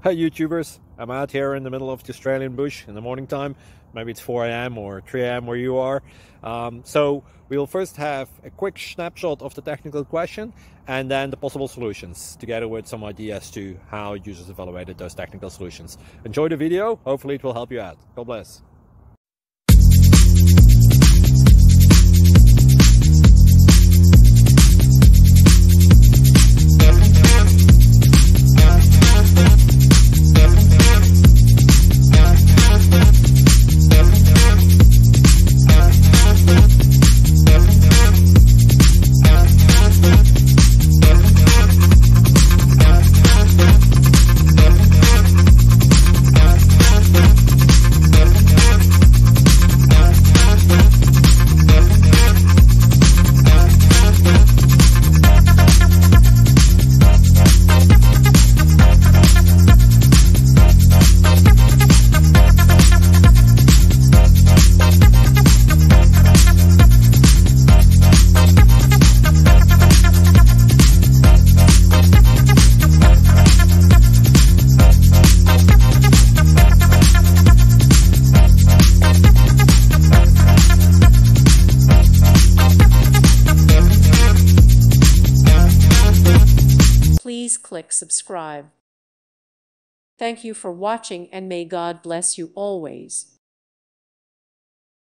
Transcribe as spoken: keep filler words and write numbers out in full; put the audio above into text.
Hey YouTubers, I'm out here in the middle of the Australian bush in the morning time. Maybe it's four A M or three A M where you are. Um, so we'll first have a quick snapshot of the technical question and then the possible solutions, together with some ideas to how users evaluated those technical solutions. Enjoy the video, hopefully it will help you out. God bless. Please click subscribe. Thank you for watching and may God bless you always.